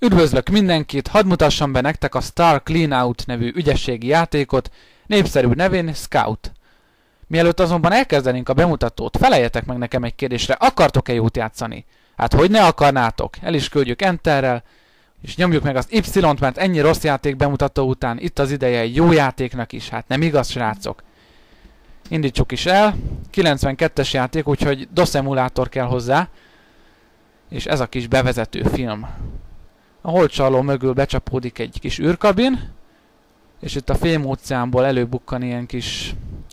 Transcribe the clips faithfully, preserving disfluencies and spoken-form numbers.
Üdvözlök mindenkit, hadd mutassam be nektek a Star Cleanout nevű ügyességi játékot, népszerű nevén Scout. Mielőtt azonban elkezdenénk a bemutatót, feleljetek meg nekem egy kérdésre, akartok-e jót játszani? Hát hogy ne akarnátok? El is küldjük Enterrel, és nyomjuk meg az Y-t, mert ennyi rossz játék bemutató után itt az ideje egy jó játéknak is, hát nem igaz, srácok? Indítsuk is el, kilencvenkettes játék, úgyhogy DOS emulátor kell hozzá, és ez a kis bevezető film. A holdcsarló mögül becsapódik egy kis űrkabin, és itt a fémóceánból előbukkan ilyen kis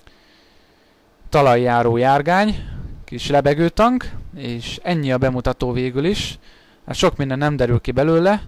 talajjáró járgány, kis lebegőtank, és ennyi a bemutató végül is. Hát sok minden nem derül ki belőle.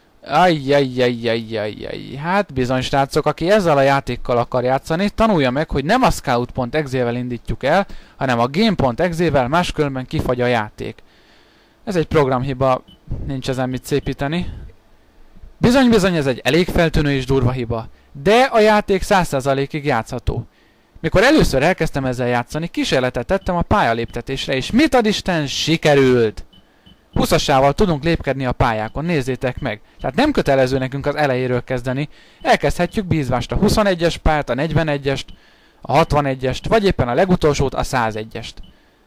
Ajjajjajjajjajjaj. Hát bizony, srácok, aki ezzel a játékkal akar játszani, tanulja meg, hogy nem a Scout.exe-vel indítjuk el, hanem a Game.exe-vel, máskülönben kifagy a játék. Ez egy programhiba, nincs ezen mit szépíteni. Bizony-bizony, ez egy elég feltűnő és durva hiba, de a játék száz százalékig játszható. Mikor először elkezdtem ezzel játszani, kísérletet tettem a pályaléptetésre, és mit ad Isten, sikerült! húszasával tudunk lépkedni a pályákon, nézzétek meg! Tehát nem kötelező nekünk az elejéről kezdeni, elkezdhetjük bízvást a huszonegyes pályát, a negyvenegyest, a hatvanegyest, vagy éppen a legutolsót, a százegyest.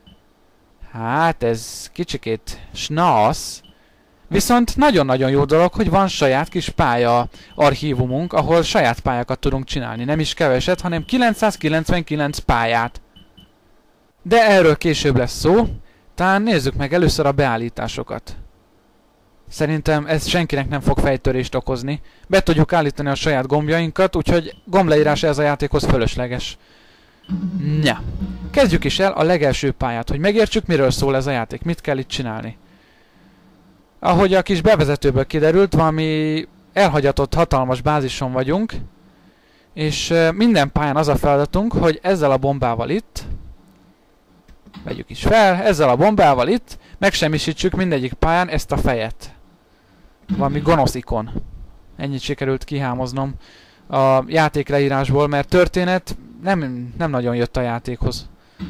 Hát ez kicsikét snasz, viszont nagyon-nagyon jó dolog, hogy van saját kis pálya archívumunk, ahol saját pályákat tudunk csinálni. Nem is keveset, hanem kilencszázkilencvenkilenc pályát. De erről később lesz szó, talán nézzük meg először a beállításokat. Szerintem ez senkinek nem fog fejtörést okozni. Be tudjuk állítani a saját gombjainkat, úgyhogy gombleírás ez a játékhoz fölösleges. Nya. Kezdjük is el a legelső pályát, hogy megértsük, miről szól ez a játék, mit kell itt csinálni. Ahogy a kis bevezetőből kiderült, valami elhagyatott hatalmas bázison vagyunk, és minden pályán az a feladatunk, hogy ezzel a bombával itt, vegyük is fel, ezzel a bombával itt, megsemmisítsük mindegyik pályán ezt a fejet. Valami gonosz ikon. Ennyit sikerült kihámoznom a játék leírásból, mert történet nem, nem nagyon jött a játékhoz.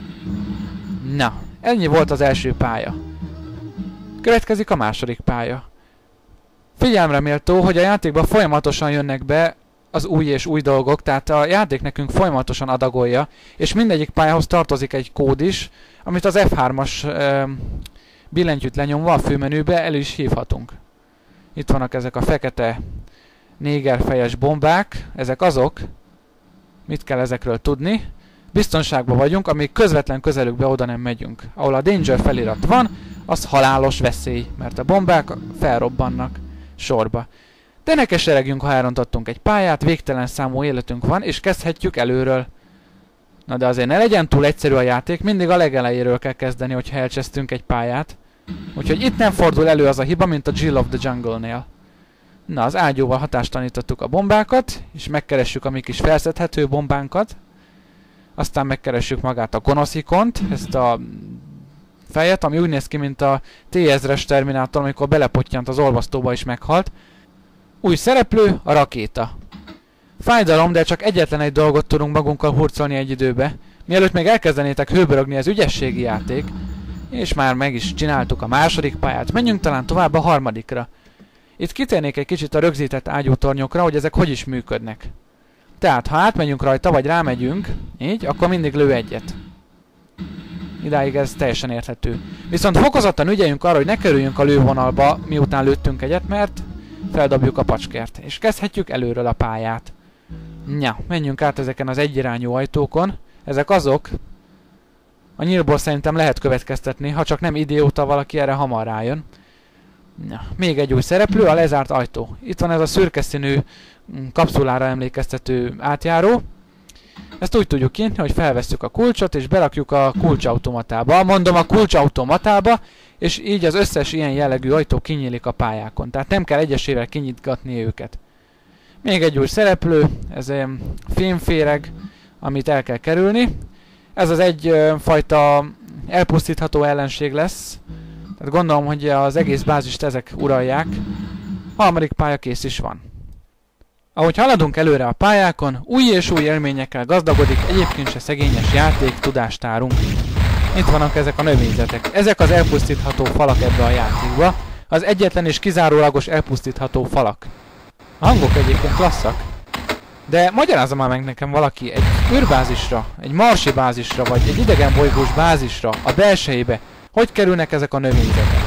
Na, ennyi volt az első pálya. Következik a második pálya. Figyelmre méltó, hogy a játékban folyamatosan jönnek be az új és új dolgok, tehát a játék nekünk folyamatosan adagolja, és mindegyik pályához tartozik egy kód is, amit az F hármas e, billentyűt lenyomva a főmenübe el is hívhatunk. Itt vannak ezek a fekete négerfejes bombák, ezek azok, mit kell ezekről tudni. Biztonságban vagyunk, amíg közvetlen közelükbe oda nem megyünk. Ahol a Danger felirat van, az halálos veszély, mert a bombák felrobbannak sorba. De ne keseregjünk, ha elrontottunk egy pályát, végtelen számú életünk van, és kezdhetjük előről. Na de azért ne legyen túl egyszerű a játék, mindig a legelejéről kell kezdeni, hogyha elcsesztünk egy pályát. Úgyhogy itt nem fordul elő az a hiba, mint a Jill of the Jungle-nél. Na, az ágyúval hatástalanítottuk a bombákat, és megkeressük a mi kis felszedhető bombánkat. Aztán megkeressük magát a gonosz ikont, ezt a fejet, ami úgy néz ki, mint a T ezres Terminátor, amikor belepottyant az olvasztóba és meghalt. Új szereplő, a rakéta. Fájdalom, de csak egyetlen egy dolgot tudunk magunkkal hurcolni egy időbe. Mielőtt még elkezdenétek hőbörögni az ügyességi játék, és már meg is csináltuk a második pályát, menjünk talán tovább a harmadikra. Itt kitérnék egy kicsit a rögzített ágyútornyokra, hogy ezek hogy is működnek. Tehát, ha átmegyünk rajta, vagy rámegyünk, így, akkor mindig lő egyet. Idáig ez teljesen érthető. Viszont fokozottan ügyeljünk arra, hogy ne kerüljünk a lővonalba, miután lőttünk egyet, mert feldobjuk a pacskert. És kezdhetjük előről a pályát. Nya, menjünk át ezeken az egyirányú ajtókon. Ezek azok. A nyílból szerintem lehet következtetni, ha csak nem idióta valaki, erre hamar rájön. Ja, még egy új szereplő, a lezárt ajtó. Itt van ez a szürke színű kapszulára emlékeztető átjáró. Ezt úgy tudjuk kinyitni, hogy felvesszük a kulcsot, és berakjuk a kulcsautomatába. Mondom, a kulcsautomatába, és így az összes ilyen jellegű ajtó kinyílik a pályákon. Tehát nem kell egyesével kinyitgatni őket. Még egy új szereplő, ez egy fémféreg, amit el kell kerülni. Ez az egyfajta elpusztítható ellenség lesz. Tehát gondolom, hogy az egész bázist ezek uralják. A harmadik pálya kész is van. Ahogy haladunk előre a pályákon, új és új élményekkel gazdagodik egyébként se szegényes játék tudástárunk. Itt vannak ezek a növényzetek. Ezek az elpusztítható falak ebbe a játékba, az egyetlen és kizárólagos elpusztítható falak. A hangok egyébként klasszak. De magyarázza már meg nekem valaki egy űrbázisra, egy marsi bázisra, vagy egy idegenbolygós bázisra, a belsejébe, hogy kerülnek ezek a növényzetek?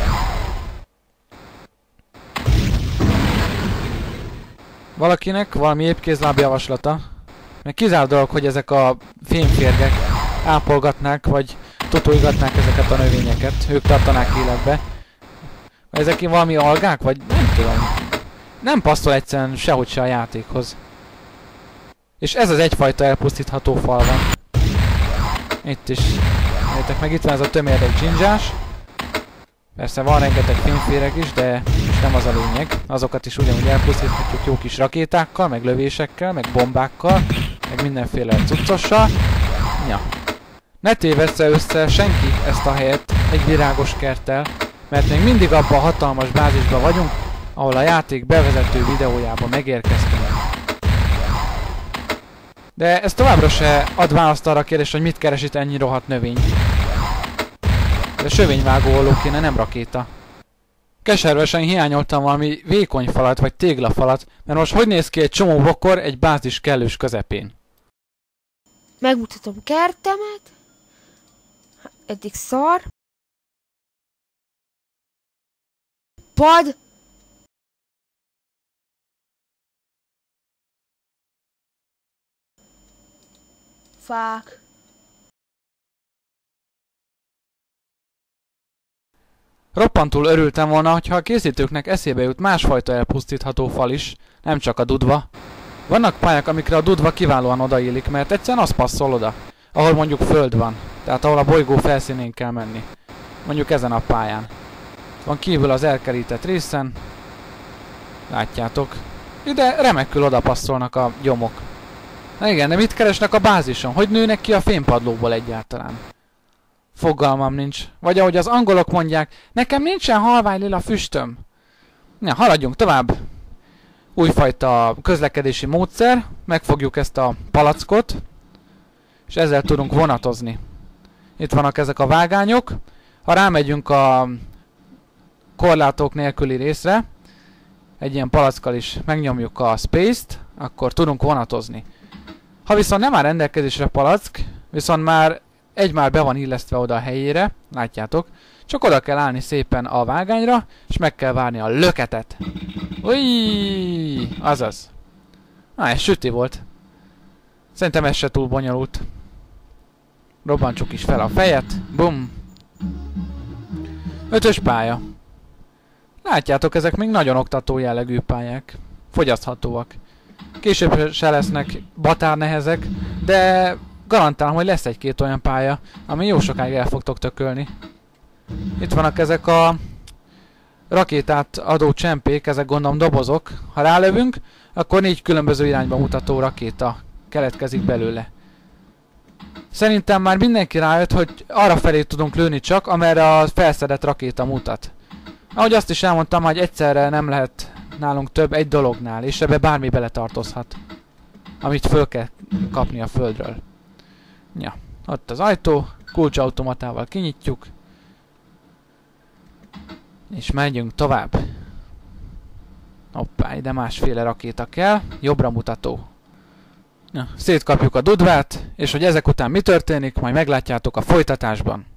Valakinek valami épkézláb javaslata? Mert kizárt dolog, hogy ezek a fémférgek ápolgatnák, vagy totolgatnák ezeket a növényeket, ők tartanák életbe. Vagy ezek valami algák, vagy nem tudom. Nem passzol egyszerűen sehogy se a játékhoz. És ez az egyfajta elpusztítható fal van. Itt is. Nézzétek meg, itt van ez a tömérdek dzsindzsás. Persze van rengeteg fémféreg is, de most nem az a lényeg. Azokat is ugyanúgy elpusztíthatjuk jó kis rakétákkal, meg lövésekkel, meg bombákkal, meg mindenféle cuccossal. Ja. Ne tévessze össze senki ezt a helyet egy virágos kerttel, mert még mindig abban a hatalmas bázisban vagyunk, ahol a játék bevezető videójában megérkeztünk. De ez továbbra se ad választ arra a kérdésre, hogy mit keres itt ennyi rohadt növény. De sövényvágó olló kéne, nem rakéta. Keservesen hiányoltam valami vékony falat, vagy téglafalat, mert most hogy néz ki egy csomó bokor egy bázis kellős közepén? Megmutatom kertemet. Eddig szar. Pad. Fák. Roppantul örültem volna, hogyha a készítőknek eszébe jut másfajta elpusztítható fal is, nem csak a dudva. Vannak pályák, amikre a dudva kiválóan odaillik, mert egyszerűen az passzol oda, ahol mondjuk föld van, tehát ahol a bolygó felszínén kell menni. Mondjuk ezen a pályán. Van kívül az elkerített részen. Látjátok. Ide remekül oda passzolnak a gyomok. Na igen, de mit keresnek a bázison? Hogy nőnek ki a fémpadlóból egyáltalán? Fogalmam nincs. Vagy ahogy az angolok mondják, nekem nincsen halvány lila füstöm. Na, haladjunk tovább. Újfajta közlekedési módszer. Megfogjuk ezt a palackot. És ezzel tudunk vonatozni. Itt vannak ezek a vágányok. Ha rámegyünk a korlátok nélküli részre, egy ilyen palackkal is megnyomjuk a space-t, akkor tudunk vonatozni. Ha viszont nem áll rendelkezésre palack, viszont már egy már be van illesztve oda a helyére, látjátok, csak oda kell állni szépen a vágányra, és meg kell várni a löketet. Ujjjjj, azaz. Na, ez süti volt. Szerintem ez se túl bonyolult. Robbantsuk is fel a fejet. Bum. Ötös pálya. Látjátok, ezek még nagyon oktató jellegű pályák. Fogyaszthatóak. Később se lesznek batárnehezek, de garantálom, hogy lesz egy-két olyan pálya, ami jó sokáig el fogtok tökölni. Itt vannak ezek a rakétát adó csempék, ezek gondolom dobozok. Ha rálövünk, akkor négy különböző irányba mutató rakéta keletkezik belőle. Szerintem már mindenki rájött, hogy arra felé tudunk lőni csak, amerre a felszedett rakéta mutat. Ahogy azt is elmondtam, hogy egyszerre nem lehet nálunk több egy dolognál, és ebbe bármi beletartozhat, amit föl kell kapni a földről. Ja, ott az ajtó, kulcsautomatával kinyitjuk, és megyünk tovább. Hoppá, ide másféle rakéta kell, jobbra mutató. Ja, szétkapjuk a dudvát, és hogy ezek után mi történik, majd meglátjátok a folytatásban.